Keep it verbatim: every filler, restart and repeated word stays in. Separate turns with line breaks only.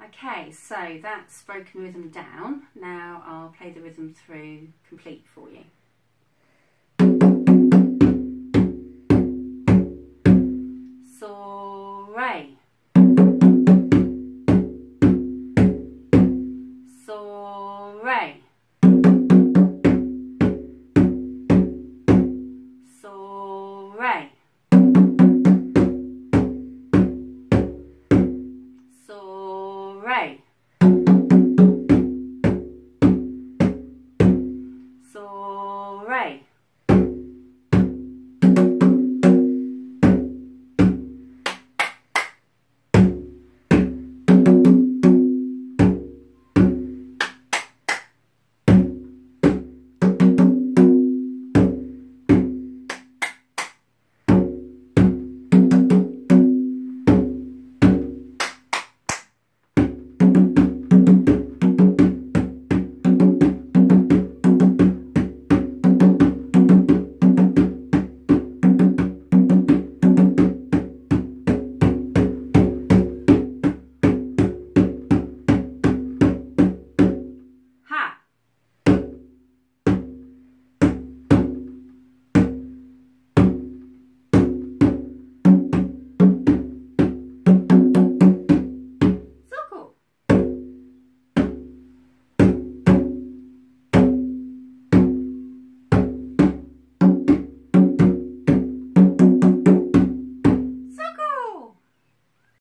Okay, so that's broken rhythm down. Now I'll play the rhythm through complete for you. So, re. So, re. So, re. So, re.